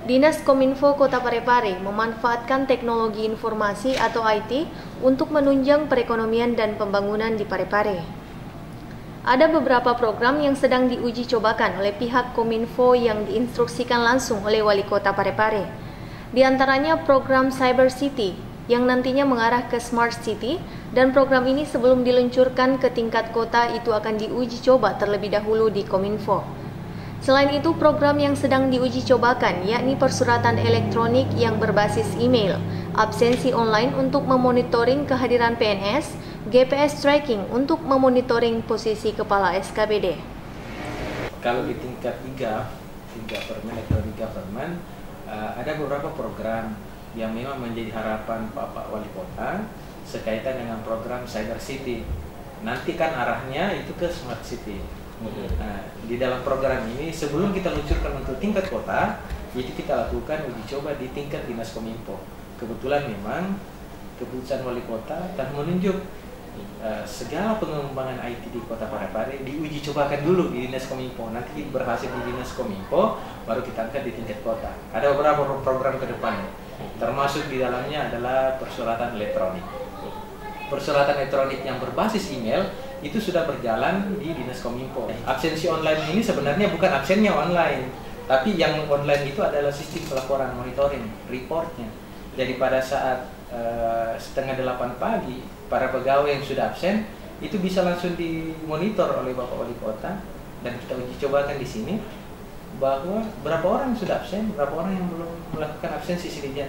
Dinas Kominfo Kota Parepare memanfaatkan teknologi informasi atau IT untuk menunjang perekonomian dan pembangunan di Parepare. Ada beberapa program yang sedang diuji cobakan oleh pihak Kominfo yang diinstruksikan langsung oleh Wali Kota Parepare. Di antaranya program Cyber City yang nantinya mengarah ke Smart City, dan program ini sebelum diluncurkan ke tingkat kota itu akan diuji coba terlebih dahulu di Kominfo. Selain itu, program yang sedang diuji cobakan yakni persuratan elektronik yang berbasis email, absensi online untuk memonitoring kehadiran PNS, GPS tracking untuk memonitoring posisi kepala SKPD. Kalau di tingkat 3 Permen Electronic Government, ada beberapa program yang memang menjadi harapan Bapak Wali Kota sekaitan dengan program Cyber City. Nanti kan arahnya itu ke Smart City. Nah, di dalam program ini sebelum kita luncurkan untuk tingkat kota, itu kita lakukan uji coba di tingkat Dinas Kominfo. Kebetulan memang keputusan Wali Kota telah menunjuk segala pengembangan IT di Kota Parepare diuji cobakan dulu di Dinas Kominfo. Nanti berhasil di Dinas Kominfo, baru kita angkat di tingkat kota. Ada beberapa program ke depan, termasuk di dalamnya adalah persuratan elektronik. Persuratan elektronik yang berbasis email itu sudah berjalan di Dinas Kominfo. Absensi online ini sebenarnya bukan absennya online, tapi yang online itu adalah sistem pelaporan monitoring, reportnya. Jadi pada saat 7:30 pagi, para pegawai yang sudah absen itu bisa langsung dimonitor oleh Bapak Wali Kota, dan kita uji cobakan di sini bahwa berapa orang yang sudah absen, berapa orang yang belum melakukan absensi silih.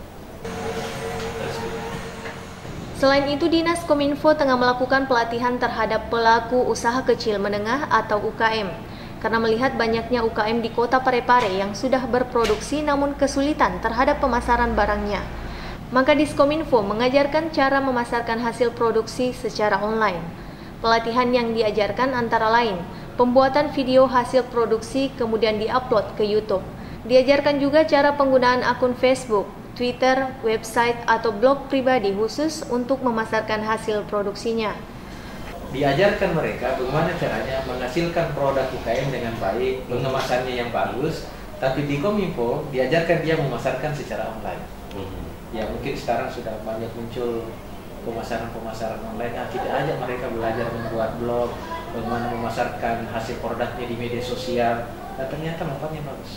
Selain itu, Dinas Kominfo tengah melakukan pelatihan terhadap pelaku usaha kecil menengah atau UKM, karena melihat banyaknya UKM di Kota Parepare yang sudah berproduksi namun kesulitan terhadap pemasaran barangnya. Maka Diskominfo mengajarkan cara memasarkan hasil produksi secara online. Pelatihan yang diajarkan antara lain pembuatan video hasil produksi kemudian diupload ke YouTube. Diajarkan juga cara penggunaan akun Facebook, Twitter, website, atau blog pribadi khusus untuk memasarkan hasil produksinya. Diajarkan mereka bagaimana caranya menghasilkan produk UKM dengan baik, pengemasannya yang bagus, tapi di Kominfo diajarkan dia memasarkan secara online. Ya mungkin sekarang sudah banyak muncul pemasaran online, kita ajak mereka belajar membuat blog, bagaimana memasarkan hasil produknya di media sosial, dan ternyata manfaatnya bagus.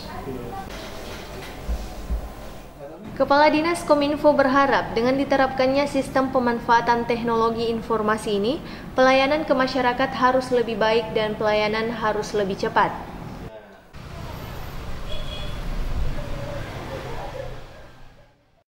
Kepala Dinas Kominfo berharap dengan diterapkannya sistem pemanfaatan teknologi informasi ini, pelayanan ke masyarakat harus lebih baik dan pelayanan harus lebih cepat.